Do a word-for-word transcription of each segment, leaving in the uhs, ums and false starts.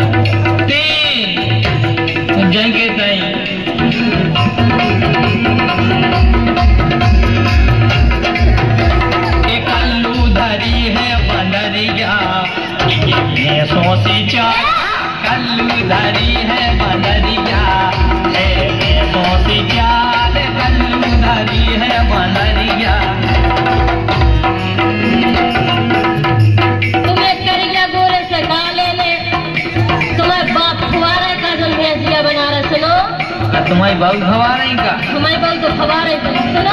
तीन जंगे तई एक कल्लू धरी है बंदरिया भैंसों से चार कल्लू धरी है बंदरिया भैंसों से चार कल्लू धरी है बंदरिया। तुम्हें करिया गोरे से काले ने तुम्हें बाप फुवारे का जो भैंसिया बना रहे सुनो। तुम्हारी बहू फवारे का तुम्हारी बहू तो फवारे सुनो।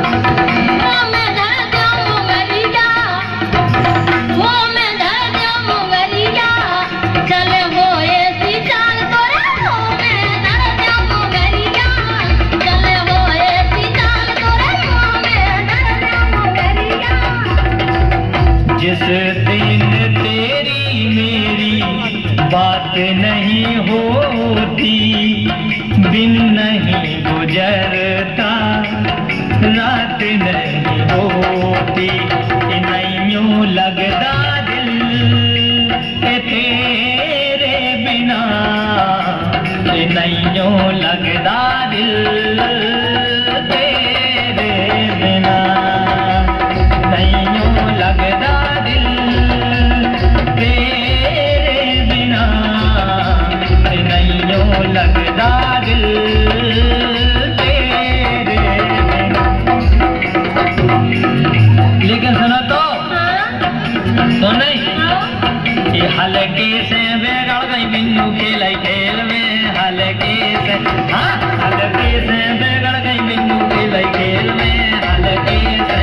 जिस दिन तेरी मेरी बात नहीं होती दिन नहीं गुजरता रात नहीं होती नहीं लगता दिल तेरे बिना नहीं लगता दिल तेरे बिना नहीं लगता लगदा दिल तेरे बिना। लेकिन सुनो तो तो नहीं ये हल्के से बेगड़ गई बिन्नू खेल खेल में हल्के से हाँ हल्के से बेगड़ गई बिन्नू खेल खेल में हल्के से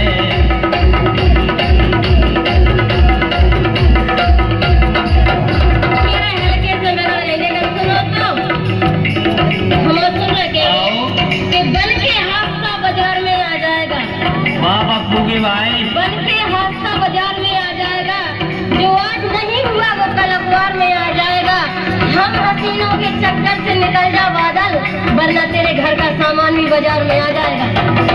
भाई बन के हादसा बाजार में आ जाएगा। जो आज नहीं हुआ वो कल अखबार में आ जाएगा। हम हसीनों के चक्कर से निकल जा बादल वरना तेरे घर का सामान भी बाजार में आ जाएगा।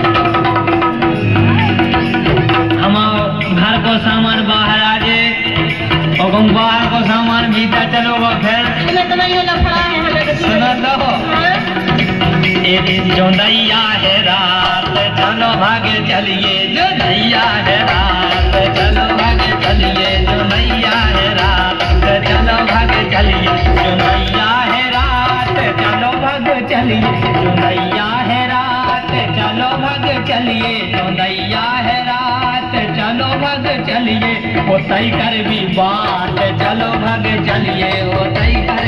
हम घर को सामान बाहर आ जाए और बाहर को सामान भीतर चलो वो फिर हमें तो नहीं लफड़ा है हमें तो सुनो तो एक जो नैया है रात चलो भागे चलिए जो नैया है रात चलो भागे चलिए जो नैया है रात चलो भागे चलिए जो नैया है रात चलो भागे चलिए जो नैया है रात चलो भागे चलिए जो नैया है रात चलो भागे चलिए वो तय कर भी बात चलो भागे चलिए वो तय कर